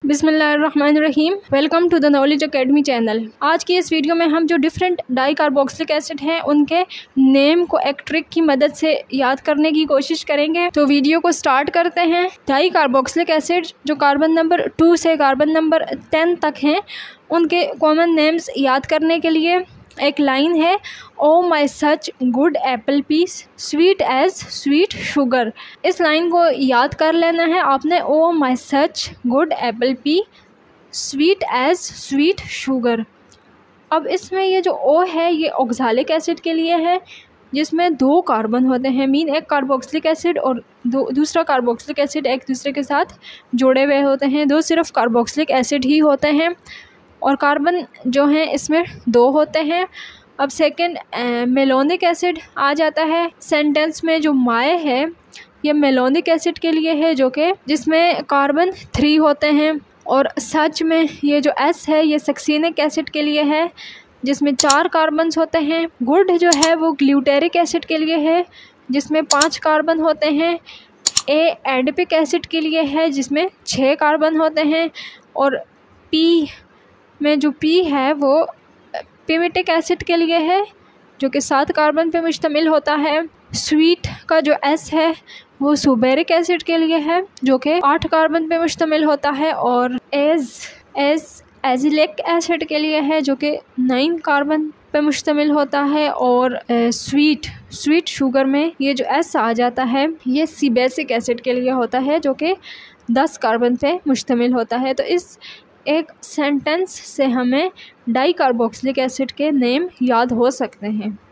बिस्मिल्लाहिर्रहमानिर्रहीम। Welcome to the knowledge academy channel. आज की इस वीडियो में हम जो डिफरेंट डाई कार्बोक्सिलिक एसिड हैं उनके नेम को एक ट्रिक की मदद से याद करने की कोशिश करेंगे। तो वीडियो को स्टार्ट करते हैं। डाई कार्बोक्सिलिक एसिड जो कार्बन नंबर 2 से कार्बन नंबर 10 तक हैं उनके कॉमन नेम्स याद करने के लिए एक लाइन है, oh my such good apple piece sweet as sweet sugar. इस लाइन को याद कर लेना है आपने, oh my such good apple pie sweet as sweet sugar. अब इसमें ये जो ओ है ये ऑक्सैलिक एसिड के लिए है जिसमें 2 कार्बन होते हैं, मीन एक कार्बोक्सिलिक एसिड और दूसरा कार्बोक्सिलिक एसिड एक दूसरे के साथ जुड़े हुए होते हैं। 2 सिर्फ कार्बोक्सिलिक एसिड ही होते हैं और कार्बन जो हैं इसमें 2 होते हैं। अब सेकंड मेलोनिक एसिड आ जाता है सेंटेंस में। जो माय है ये मेलोनिक एसिड के लिए है जो कि जिसमें कार्बन 3 होते हैं। और सच में ये जो एस है ये सक्सीनिक एसिड के लिए है जिसमें 4 कार्बन्स होते हैं। गुड जो है वो ग्लूटेरिक एसिड के लिए है जिसमें 5 कार्बन होते हैं। ए एडिपिक एसिड के लिए है जिसमें 6 कार्बन होते हैं। और पी में जो पी है वो पिमेटिक एसिड के लिए है जो कि 7 कार्बन पे मुश्तमिल होता है। स्वीट का जो एस है वो सुबेरिक एसिड के लिए है जो कि 8 कार्बन पे मुश्तमिल होता है। और एजिलिक एसिड के लिए है जो कि 9 कार्बन पे मुश्तमिल होता है। और स्वीट शुगर में ये जो एस आ जाता है ये सीबेसिक एसिड के लिए होता है जो कि 10 कार्बन पे मुश्तमिल होता है। तो इस एक सेंटेंस से हमें डाई कार्बोक्सिलिक एसिड के नेम याद हो सकते हैं।